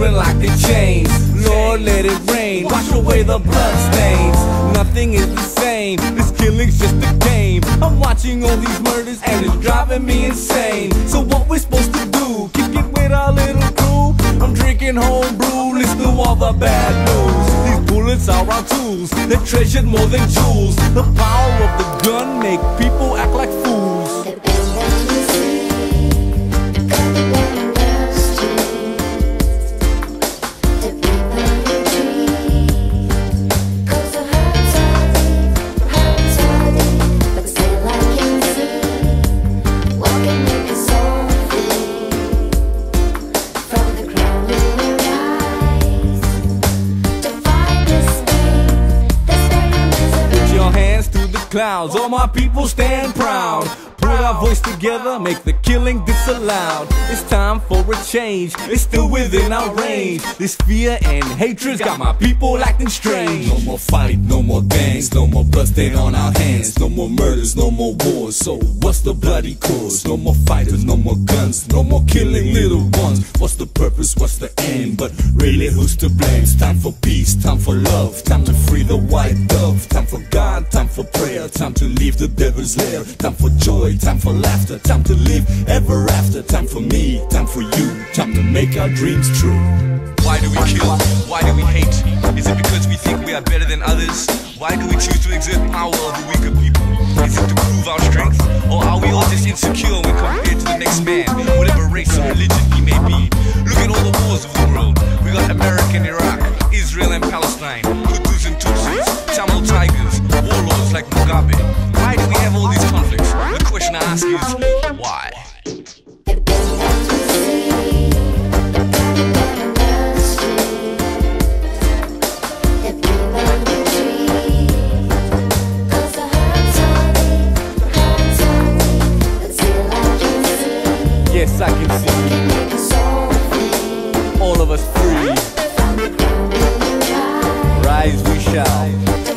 children like the chains. Lord, let it rain, wash away the blood stains. Nothing is the same, this killing's just a game. I'm watching all these murders and it's driving me insane. So what we're supposed to do, kick it with our little crew? I'm drinking home brew, listen to all the bad news. These bullets are our tools, they're treasured more than jewels. The power of the gun make people act like fools. Clouds, all my people stand proud. Put our voice together, make the killing disallowed. It's time for a change, it's still within our range. This fear and hatred's got my people acting strange. No more fight, no more gangs, no more blood stain on our hands. No more murders, no more wars, so what's the bloody cause? No more fighters, no more guns, no more killing little ones. What's the purpose, what's the aim? But really, who's to blame? It's time for peace, time for love, time to free the white dove. Time for God, time for prayer, time to leave the devil's lair. Time for joy, time for laughter, time to live ever after. Time for me, time for you, time to make our dreams true. Why do we kill? Why do we hate? Is it because we think we are better than others? Why do we choose to exert power over weaker people? Is it to prove our strength? Or are we all just insecure when compared to the next man, whatever race or religion he may be? Look at all the wars of the world. We got America and Iraq, Israel and Palestine, Hutus and Tutsis, Tamil tigers, warlords like Mugabe. Why do we have all these conflicts? The question I ask is, why? Yes, I can see all of us free. Rise we shall.